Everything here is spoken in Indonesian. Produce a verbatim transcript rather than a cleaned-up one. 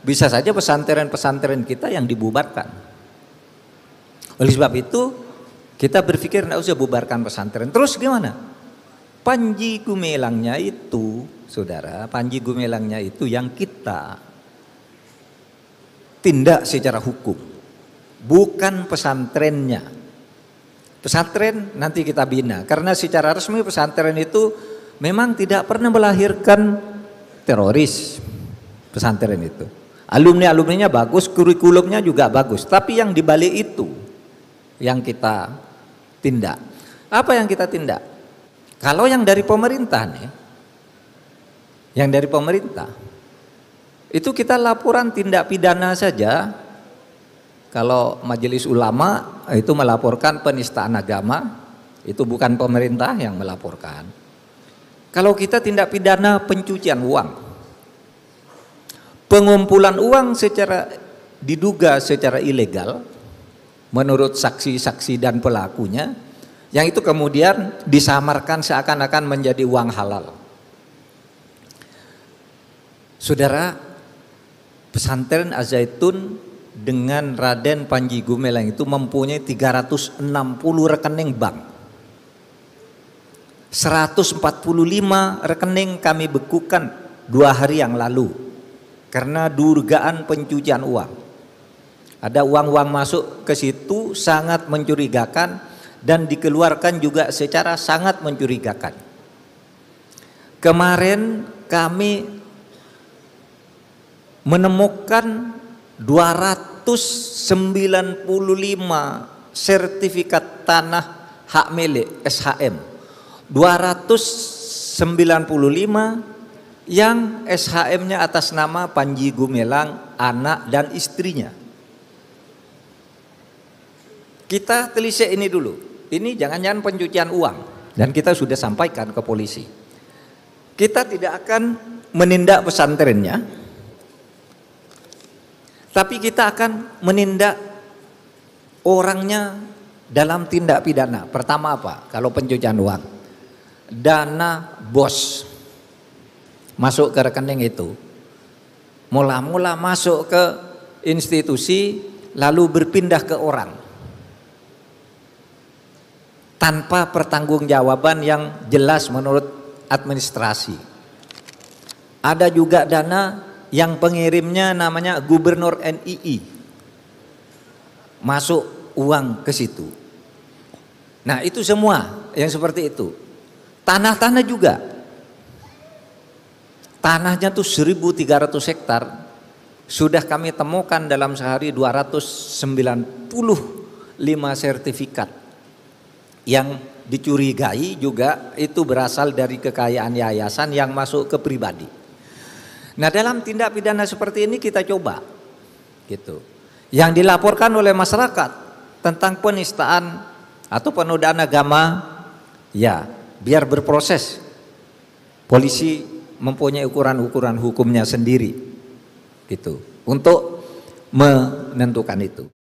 bisa saja pesantren-pesantren kita yang dibubarkan. Oleh sebab itu kita berpikir tidak usah bubarkan pesantren. Terus gimana? Panji Gumilangnya itu, saudara, Panji Gumilangnya itu yang kita tindak secara hukum, bukan pesantrennya. Pesantren nanti kita bina, karena secara resmi pesantren itu memang tidak pernah melahirkan teroris. Pesantren itu alumni-alumninya bagus, kurikulumnya juga bagus, tapi yang dibalik itu yang kita tindak. Apa yang kita tindak? Kalau yang dari pemerintah nih, yang dari pemerintah itu kita laporan tindak pidana saja. Kalau majelis ulama itu melaporkan penistaan agama, itu bukan pemerintah yang melaporkan. Kalau kita tindak pidana pencucian uang, pengumpulan uang secara diduga secara ilegal menurut saksi-saksi dan pelakunya, yang itu kemudian disamarkan seakan-akan menjadi uang halal. Saudara, pesantren Az-Zaitun dengan Raden Panji Gumilang itu mempunyai tiga ratus enam puluh rekening bank. seratus empat puluh lima rekening kami bekukan dua hari yang lalu karena dugaan pencucian uang. Ada uang-uang masuk ke situ sangat mencurigakan dan dikeluarkan juga secara sangat mencurigakan. Kemarin kami menemukan dua ratus sembilan puluh lima sertifikat tanah hak milik S H M. dua ratus sembilan puluh lima yang S H M-nya atas nama Panji Gumilang, anak dan istrinya. Kita telisik ini dulu. Ini jangan-jangan pencucian uang, dan kita sudah sampaikan ke polisi. Kita tidak akan menindak pesantrennya, tapi kita akan menindak orangnya dalam tindak pidana. Pertama apa? Kalau pencucian uang, dana bos masuk ke rekening itu, mula-mula masuk ke institusi lalu berpindah ke orang tanpa pertanggungjawaban yang jelas menurut administrasi. Ada juga dana yang pengirimnya namanya Gubernur N I I, masuk uang ke situ. Nah itu semua yang seperti itu. Tanah-tanah juga, tanahnya tuh seribu tiga ratus hektar, sudah kami temukan dalam sehari dua ratus sembilan puluh lima sertifikat yang dicurigai juga itu berasal dari kekayaan yayasan yang masuk ke pribadi. Nah dalam tindak pidana seperti ini kita coba gitu. Yang dilaporkan oleh masyarakat tentang penistaan atau penodaan agama, ya biar berproses. Polisi mempunyai ukuran-ukuran hukumnya sendiri gitu untuk menentukan itu.